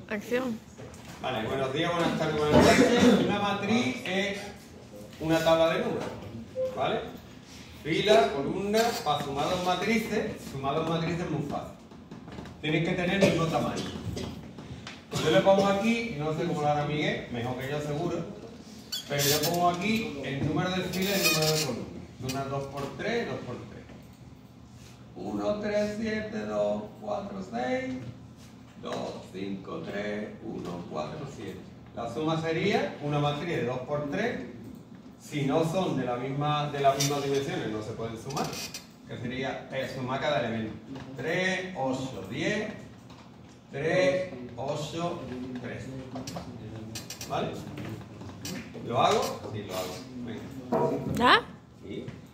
Acción. Vale, buenos días, buenas tardes, buenas noches. Una matriz es una tabla de números, ¿vale? Fila, columna, para sumar dos matrices es muy fácil. Tienes que tener el mismo tamaño. Yo le pongo aquí, y no sé cómo lo hará Miguel, mejor que yo seguro, pero yo pongo aquí el número de fila y el número de columna. Una 2×3, 2×3. 1, 3, 7, 2, 4, 6, 2, 5, 3, 1, 4, 7. La suma sería una matriz de 2×3. Si no son de las mismas dimensiones, no se pueden sumar. Que sería sumar cada elemento. 3, 8, 10, 3, 8, 3. ¿Vale? ¿Lo hago? Sí, lo hago. Venga. ¿Ya? Sí.